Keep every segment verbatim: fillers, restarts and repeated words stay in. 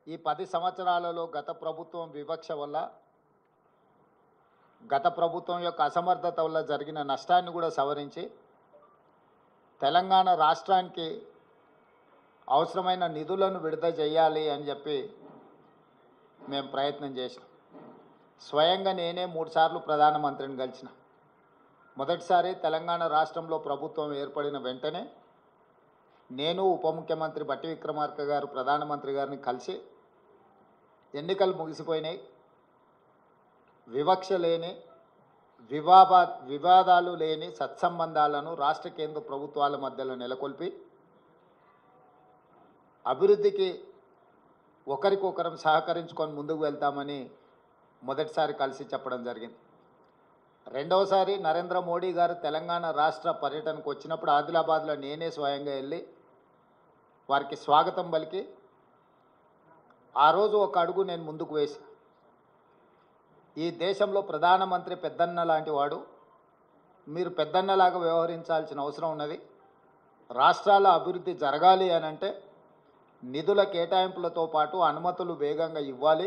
ఈ పది సంవత్సరాలలో గత ప్రభుత్వం వివక్ష వల్ల, గత ప్రభుత్వం యొక్క అసమర్థత వల్ల జరిగిన నష్టాన్ని కూడా సవరించి తెలంగాణ రాష్ట్రానికి అవసరమైన నిధులను విడుదల చేయాలి అని చెప్పి మేము ప్రయత్నం చేసినాం. స్వయంగా నేనే మూడుసార్లు ప్రధానమంత్రిని కలిసిన. మొదటిసారి తెలంగాణ రాష్ట్రంలో ప్రభుత్వం ఏర్పడిన వెంటనే నేను ఉప ముఖ్యమంత్రి బట్టి విక్రమార్క గారు ప్రధానమంత్రి గారిని కలిసి ఎన్నికలు ముగిసిపోయినాయి, వివక్ష లేని వివాద వివాదాలు లేని సత్సంబంధాలను రాష్ట్ర కేంద్ర ప్రభుత్వాల మధ్యలో నెలకొల్పి అభివృద్ధికి ఒకరికొకరం సహకరించుకొని ముందుకు వెళ్తామని మొదటిసారి కలిసి చెప్పడం జరిగింది. రెండవసారి నరేంద్ర మోడీ గారు తెలంగాణ రాష్ట్ర పర్యటనకు వచ్చినప్పుడు ఆదిలాబాద్లో నేనే స్వయంగా వెళ్ళి వారికి స్వాగతం పలికి ఆ రోజు ఒక అడుగు నేను ముందుకు వేసి, ఈ దేశంలో ప్రధానమంత్రి పెద్దన్న లాంటి వాడు, మీరు పెద్దన్నలాగా వ్యవహరించాల్సిన అవసరం ఉన్నది. రాష్ట్రాల అభివృద్ధి జరగాలి అని అంటే నిధుల కేటాయింపులతో పాటు అనుమతులు వేగంగా ఇవ్వాలి.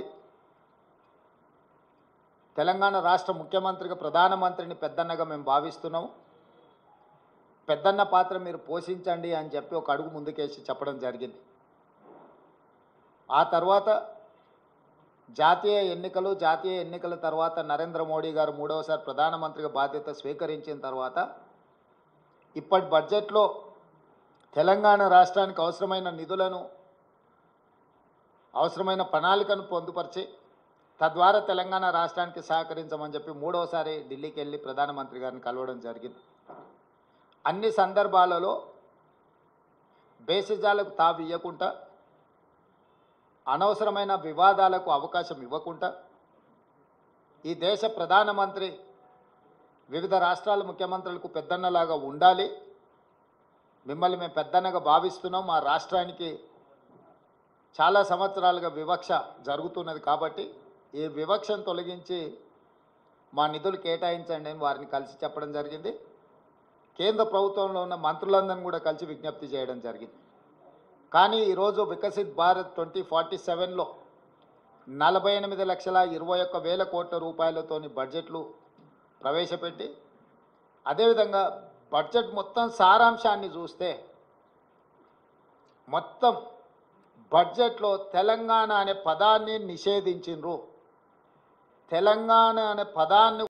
తెలంగాణ రాష్ట్ర ముఖ్యమంత్రిగా ప్రధానమంత్రిని పెద్దన్నగా మేము భావిస్తున్నాము. పెద్దన్న పాత్ర మీరు పోషించండి అని చెప్పి ఒక అడుగు ముందుకేసి చెప్పడం జరిగింది. ఆ తర్వాత జాతీయ ఎన్నికలు జాతీయ ఎన్నికల తర్వాత నరేంద్ర మోడీ గారు మూడవసారి ప్రధానమంత్రిగా బాధ్యత స్వీకరించిన తర్వాత ఇప్పటి బడ్జెట్లో తెలంగాణ రాష్ట్రానికి అవసరమైన నిధులను, అవసరమైన ప్రణాళికను పొందుపరిచి తద్వారా తెలంగాణ రాష్ట్రానికి సహకరించమని చెప్పి మూడవసారి ఢిల్లీకి వెళ్ళి ప్రధానమంత్రి గారిని కలవడం జరిగింది. అన్ని సందర్భాలలో బేసిజాలకు తావు ఇవ్వకుండా, అనవసరమైన వివాదాలకు అవకాశం ఇవ్వకుండా, ఈ దేశ ప్రధానమంత్రి వివిధ రాష్ట్రాల ముఖ్యమంత్రులకు పెద్దన్నలాగా ఉండాలి, మిమ్మల్ని మేము పెద్దన్నగా భావిస్తున్నాం, మా రాష్ట్రానికి చాలా సంవత్సరాలుగా వివక్ష జరుగుతున్నది కాబట్టి ఈ వివక్షను తొలగించి మా నిధులు కేటాయించండి అని వారిని కలిసి చెప్పడం జరిగింది. కేంద్ర ప్రభుత్వంలో ఉన్న మంత్రులందరినీ కూడా కలిసి విజ్ఞప్తి చేయడం జరిగింది. కానీ ఈరోజు వికసిత్ భారత్ ట్వంటీ ఫార్టీ సెవెన్లో నలభై ఎనిమిది లక్షల ఇరవై ఒక్క వేల కోట్ల రూపాయలతోని బడ్జెట్లు ప్రవేశపెట్టి, అదేవిధంగా బడ్జెట్ మొత్తం సారాంశాన్ని చూస్తే మొత్తం బడ్జెట్లో తెలంగాణ అనే పదాన్ని నిషేధించిండ్రు. తెలంగాణ అనే పదాన్ని